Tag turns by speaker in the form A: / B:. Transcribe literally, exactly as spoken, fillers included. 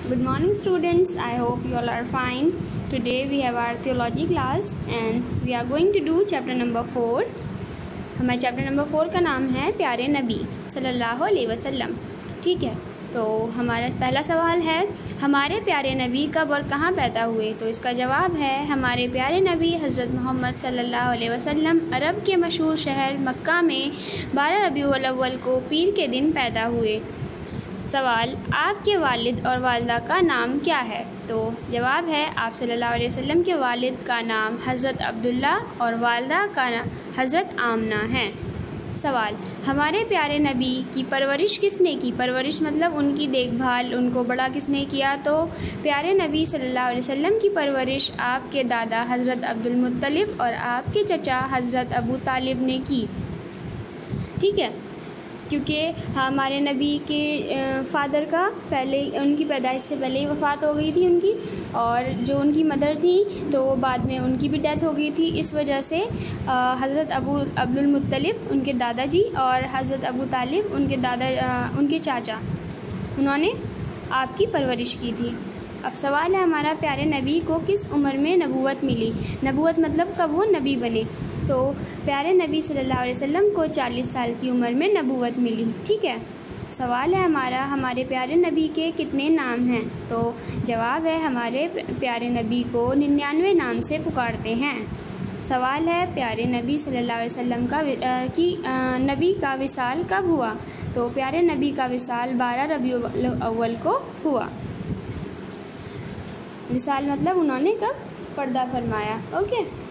A: Good morning students, I hope you all are fine. Today we have our theology class and we are going to do chapter number four. हमारे chapter number four का नाम है प्यारे नबी सल्लल्लाहु अलैहि वसल्लम। ठीक है, तो हमारा पहला सवाल है हमारे प्यारे नबी कब और कहाँ पैदा हुए। तो इसका जवाब है हमारे प्यारे नबी हज़रत मोहम्मद सल्लल्लाहु अलैहि वसल्लम अरब के मशहूर शहर मक्का में बारह रबीउल अव्वल को पीर के दिन पैदा हुए। सवाल, आपके वालिद और वालिदा का नाम क्या है। तो जवाब है आप सल्लल्लाहु अलैहि वसल्लम के वालिद का नाम हज़रत अब्दुल्ला और वालिदा का नाम हज़रत आमना है। सवाल, हमारे प्यारे नबी की परवरिश किसने की। परवरिश मतलब उनकी देखभाल, उनको बड़ा किसने किया। तो प्यारे नबी सल्लल्लाहु अलैहि वसल्लम की परवरिश आपके दादा हज़रत अब्दुल मुत्तलिब और आपके चचा हज़रत अबू तालिब ने की। ठीक है, क्योंकि हमारे नबी के फ़ादर का पहले उनकी पैदाइश से पहले ही वफ़ात हो गई थी उनकी, और जो उनकी मदर थी तो बाद में उनकी भी डेथ हो गई थी। इस वजह से हज़रत अबू अब्दुल मुत्तलिब उनके दादाजी और हज़रत अबू तालिब उनके दादा उनके चाचा, उन्होंने आपकी परवरिश की थी। अब सवाल है हमारा प्यारे नबी को किस उम्र में नबूवत मिली। नबूवत मतलब कब वो नबी बने। तो प्यारे नबी सल्लल्लाहु अलैहि वसल्लम को चालीस साल की उम्र में नबूवत मिली। ठीक है, सवाल है हमारा हमारे प्यारे नबी के कितने नाम हैं। तो जवाब है हमारे प्यारे नबी को निन्यानवे नाम से पुकारते हैं। सवाल है प्यारे नबी सल्लल्लाहु अलैहि वसल्लम का आ, की आ, नबी का विसाल कब हुआ। तो प्यारे नबी का विसाल बारह रबीउल अव्वल को हुआ। विसाल मतलब उन्होंने कब पर्दा फरमाया। ओके।